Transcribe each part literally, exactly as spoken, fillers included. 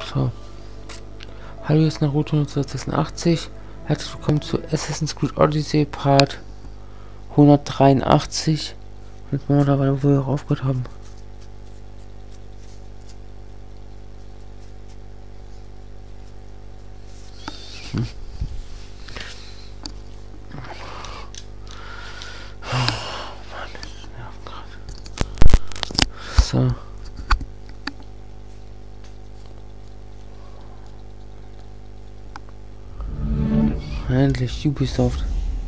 So. Hallo, hier ist Naruto neunzehnhundertsechsundachtzig. Herzlich willkommen zu Assassin's Creed Odyssey Part hundertdreiundachtzig. Und jetzt machen wir da weiter, wo wir auch aufgehört haben. Hm. Oh, Mann, das nervt gerade. So. Endlich Ubisoft.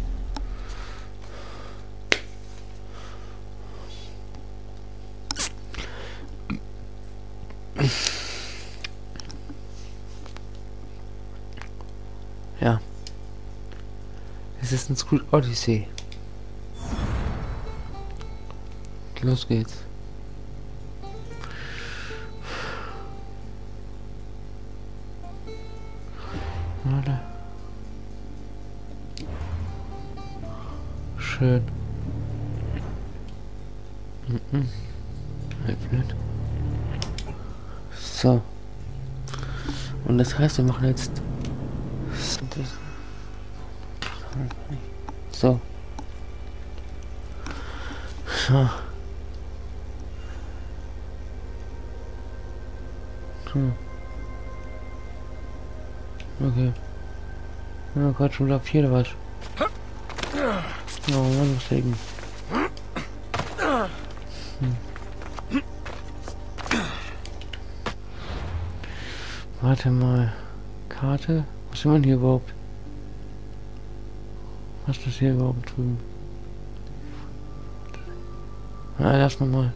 Ja. Assassin's Creed Odyssey. Los geht's. Warte. Schön. Mhm. Öffnen. So. Und das heißt, wir machen jetzt so. So. Hm. Okay. Ja, gerade schon wieder vier oder was? Oh Mann, deswegen. Hm. Warte mal. Karte? Was sind wir hier überhaupt? Was ist das hier überhaupt drüben? Ah, lass mal mal.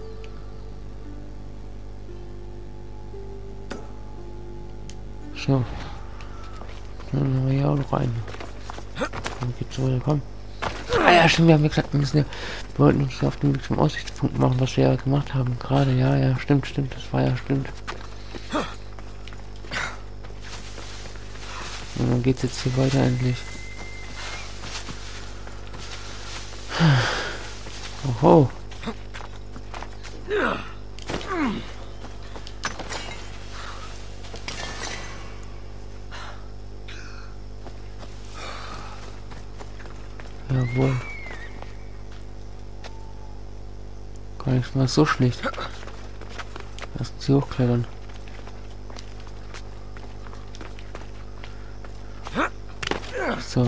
So. Dann haben wir hier auch noch rein. Dann geht's weiter, komm. Ah ja, stimmt, wir haben ja gesagt, wir müssen ja, wir wollten uns auf den Weg zum Aussichtspunkt machen, was wir ja gemacht haben. Gerade, ja, ja, stimmt, stimmt, das war ja stimmt. Und dann geht's jetzt hier weiter endlich. Oho. Jawohl. Gar nicht mal so schlecht. Lassen Sie hochklettern. So.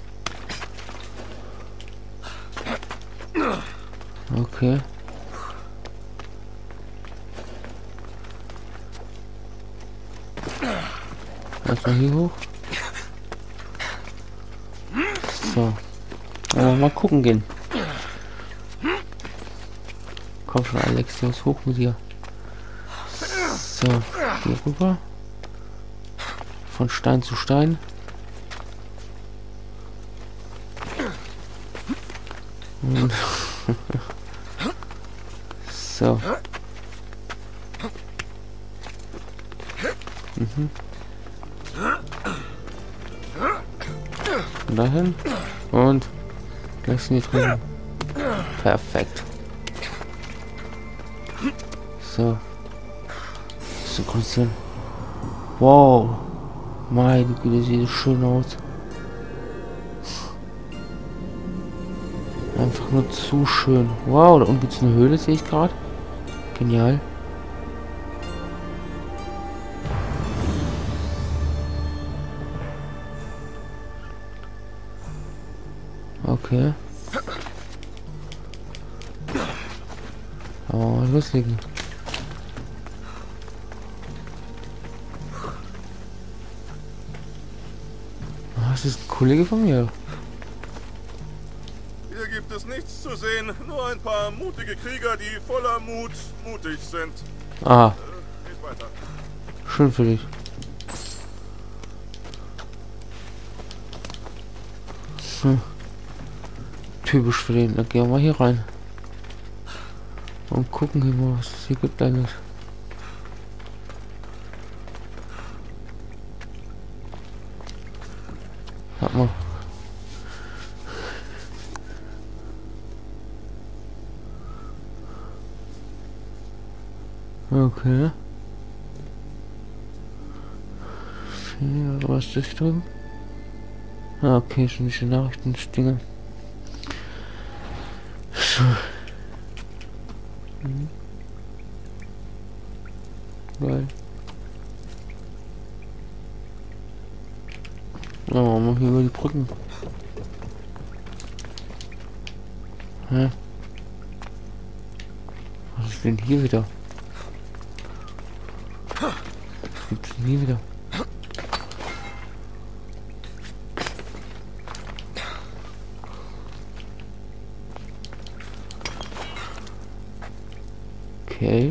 Okay. Erstmal hier hoch. So. Aber mal gucken gehen. Komm schon, Alex, los, hoch mit dir. So, hier rüber. Von Stein zu Stein. Und so. Mhm. Und dahin. Und gleich sind die drin. Perfekt. So. Synchronisieren. Wow. Meine Güte, sieht das schön aus. Einfach nur zu schön. Wow, da unten gibt es eine Höhle, sehe ich gerade. Genial. Okay. Oh, loslegen. Oh, das ist ein Kollege von mir. Hier gibt es nichts zu sehen, nur ein paar mutige Krieger, die voller Mut mutig sind. Aha. Äh, geht weiter. Schön für dich. Hm. Typisch für den. Dann gehen wir mal hier rein. Und gucken hier mal, was es hier gibt alles. Warte mal. Okay. Okay, also was ist das drüben? Ah, okay, schon diese Nachrichten-Dinge. So. Mhm. Geil. Oh, mal hier über die Brücken. Hä? Was ist denn hier wieder? Was gibt's denn hier wieder? Okay.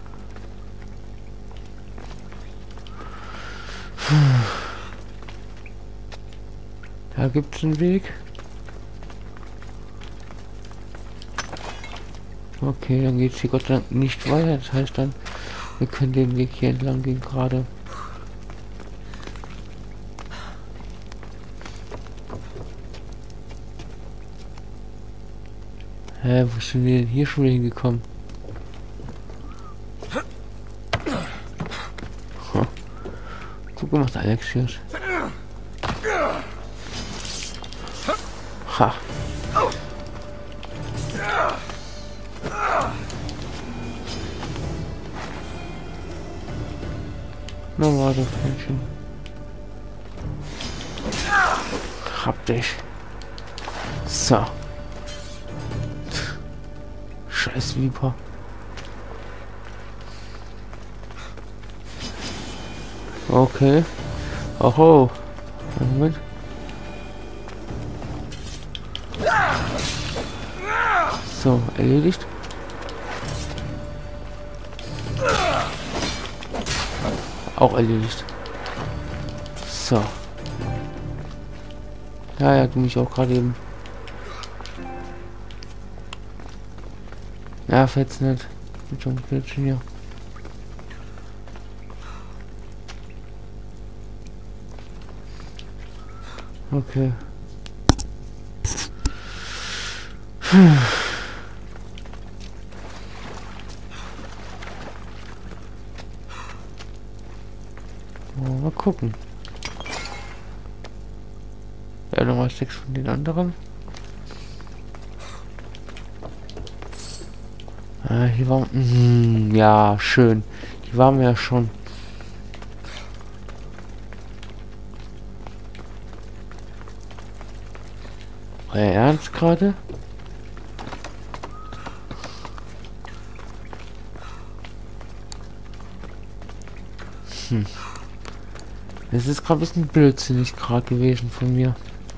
Da gibt's einen Weg. Okay, dann geht's hier Gott sei Dank nicht weiter. Das heißt dann, wir können den Weg hier entlang gehen gerade. Hä, wo sind wir denn hier schon wieder hingekommen? Huh. Gut gemacht, Alexios. Ha. Na warte, Mädchen. Hab dich. So. Scheiß Viper. Okay. Oho. Moment. So, erledigt. Auch erledigt. So. Ja, er hat mich auch gerade eben. Ja, fällt's nicht. Mit so einem Bildschirm hier. Okay. Mal gucken. Ja, nochmal sechs von den anderen. Ah, hier war... Mm, ja, schön. Die waren wir ja schon. Euer Ernst gerade? Hm. Das ist gerade ein bisschen blödsinnig gerade gewesen von mir.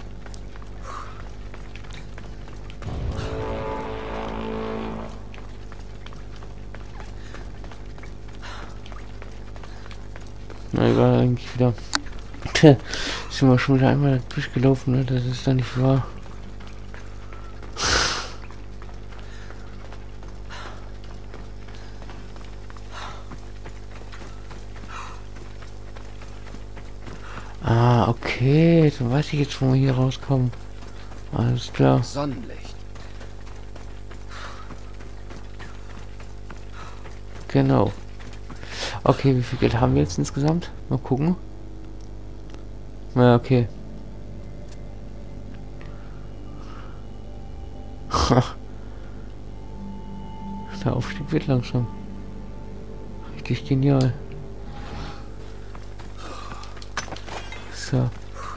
Na egal, eigentlich wieder. Tja, sind wir schon wieder einmal durchgelaufen, ne? Das ist doch nicht wahr. Ah, okay, dann weiß ich jetzt, wo wir hier rauskommen. Alles klar. Sonnenlicht. Genau. Okay, wie viel Geld haben wir jetzt insgesamt? Mal gucken. Na, ja, okay. Der Aufstieg wird langsam. Richtig genial. So.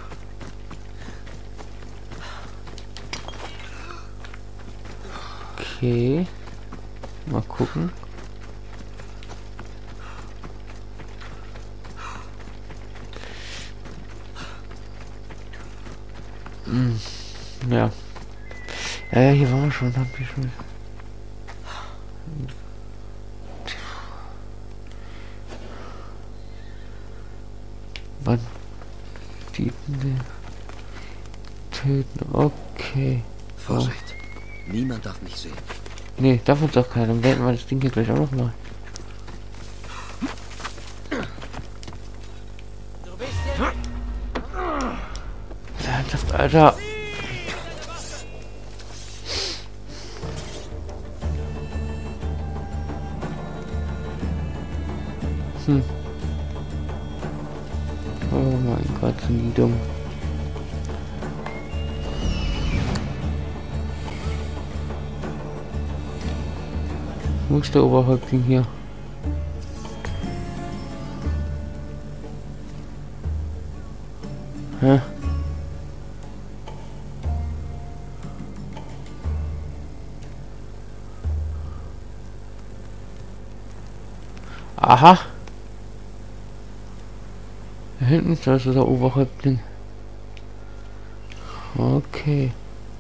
Okay. Mal gucken. Hm. Ja. Ja, ja, hier waren wir schon. Hab ich schon. Wann? Diebende töten. Okay. Vorsicht. Oh. Niemand darf mich sehen. Nee, darf uns doch keiner. Dann werden wir das Ding hier gleich auch noch mal. Ernsthaft, Alter. Hm. Oh mein Gott, sind die dumm. Wo ist der Oberhäuptling hier? Hä? Aha! Da hinten ist also der Oberhäuptling. Okay.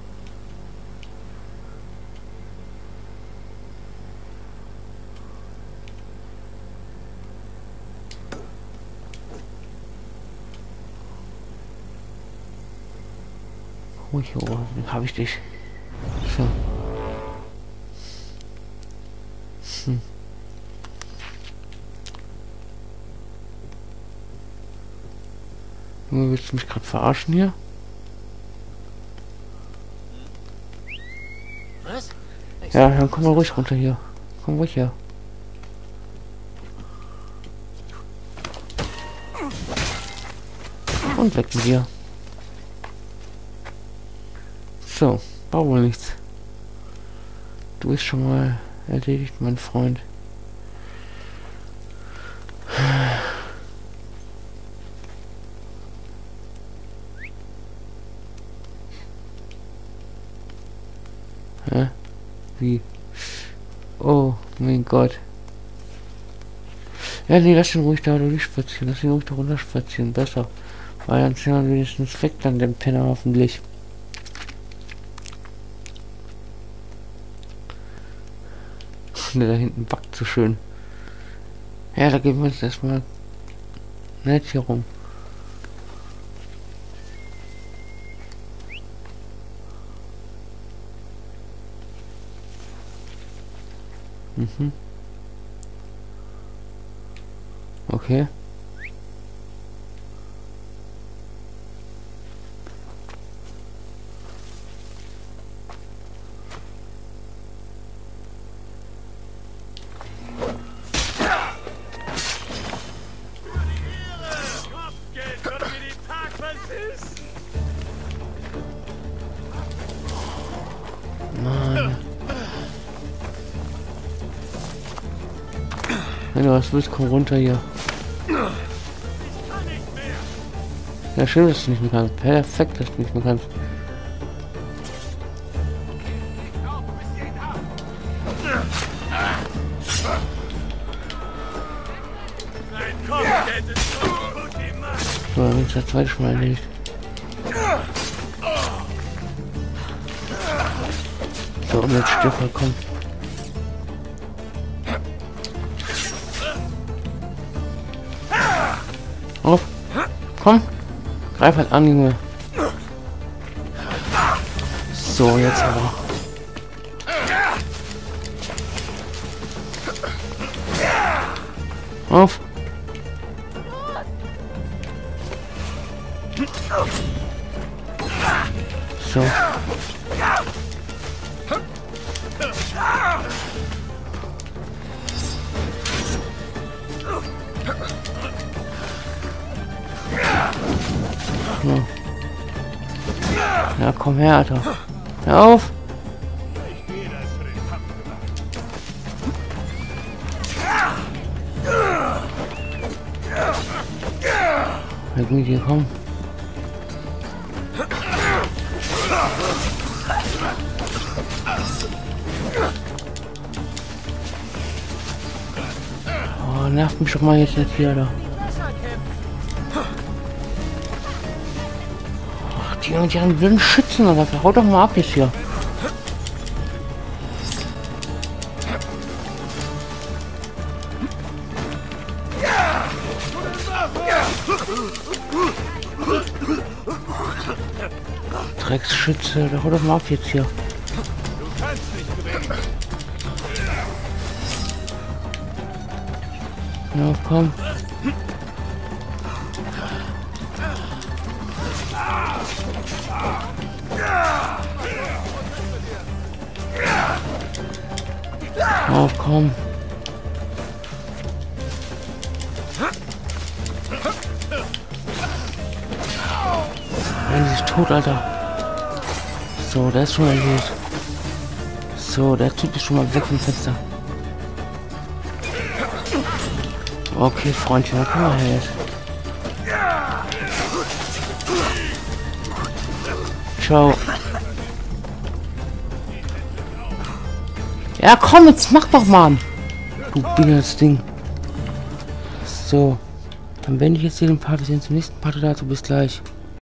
Ruhig, Oberhäuptling, habe ich dich. So. Hm. Junge, willst du mich gerade verarschen hier? Was? Ja, dann komm mal ruhig runter hier. Komm ruhig her. Und weg mit dir. So, war wohl nichts. Du bist schon mal erledigt, mein Freund. Hä? Wie? Oh mein Gott. Ja, nee, lass ihn ruhig da durchspazieren. Lass ihn ruhig da runter spazieren. Besser. Weil dann sind wir wenigstens weg, dann den Penner hoffentlich. Ne, da hinten backt so schön. Ja, da gehen wir uns erstmal nett hier rum. Mhm. Okay. Mann. Wenn du was willst, komm runter hier. Ja, schön, dass du nicht mehr kannst. Perfekt, dass du nicht mehr kannst. So, dann ist der zweite schon mal erledigt. So, und jetzt Stefan, komm. Auf. Komm. Greif halt an, Junge. So, jetzt aber. Auf. So. Ja. Ja, komm her, Alter. Hör auf. Ja, gut, hier, komm. Oh, nervt mich doch mal jetzt nicht wieder da. Ach, die, die haben blöden Schützen, oder? Haut doch mal ab jetzt hier. Drecksschütze, da haut doch mal ab jetzt hier. Du kannst nicht gewinnen. Ja, komm. Oh, komm. tot, Alter. So, der ist schon erledigt. So, der Typ ist schon mal weg vom Fenster. Okay, Freundchen, komm mal her jetzt. Ciao. Ja, komm, jetzt mach doch mal. Du binges Ding. So. Dann beende ich jetzt hier den Part. Wir sehen uns im nächsten Part dazu. Bis gleich.